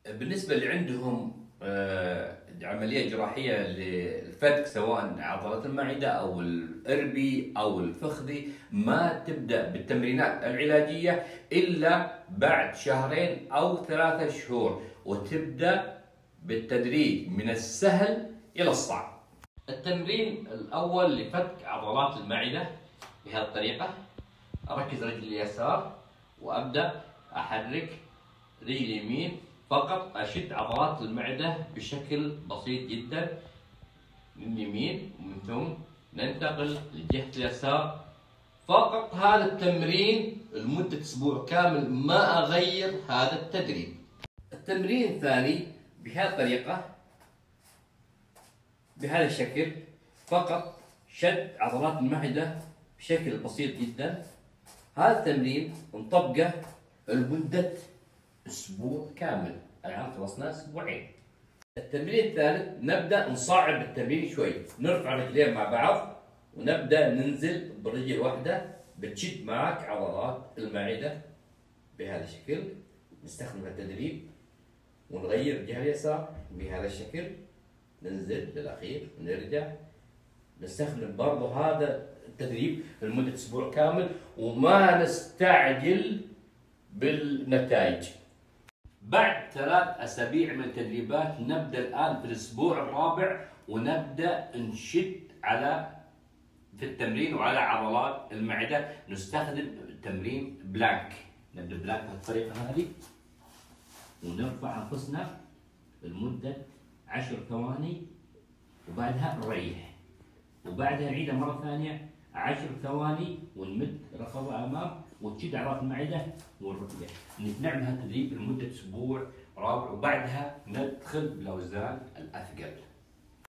بالنسبة اللي عندهم عملية جراحية للفك سواء عضلة المعدة أو الإربي أو الفخذي، ما تبدأ بالتمرينات العلاجية إلا بعد 2 أو 3 شهور، وتبدأ بالتدريج من السهل إلى الصعب. التمرين الأول لفك عضلات المعدة بهذه الطريقة. أركز رجلي اليسار وأبدأ أحرك رجلي اليمين، فقط أشد عضلات المعدة بشكل بسيط جدا من اليمين، ومن ثم ننتقل لجهة اليسار. فقط هذا التمرين لمدة أسبوع كامل، ما أغير هذا التدريب. التمرين الثاني بهذه الطريقة، بهذا الشكل، فقط شد عضلات المعدة بشكل بسيط جدا. هذا التمرين نطبقه لمدة أسبوع كامل، الآن خلصنا أسبوعين. التمرين الثالث نبدأ نصعب التمرين شوي، نرفع رجلين مع بعض ونبدأ ننزل برجل واحدة، بتشد معك عضلات المعدة بهذا الشكل. نستخدم التدريب ونغير الجهة اليسار بهذا الشكل، ننزل للأخير ونرجع. نستخدم برضه هذا التدريب لمدة أسبوع كامل، وما نستعجل بالنتائج. بعد 3 أسابيع من التدريبات نبدأ الآن في الأسبوع الرابع، ونبدأ نشد في التمرين وعلى عضلات المعدة. نستخدم تمرين بلانك. نبدأ بلانك بالطريقة هذه، ونرفع أنفسنا لمدة 10 ثواني، وبعدها نريح، وبعدها نعيدها مرة ثانية 10 ثواني، ونمد رفضة أمام وتشد عضلات المعدة والركبة. نعمل هالتدريب لمدة أسبوع رابع، وبعدها ندخل بالأوزان الأثقل.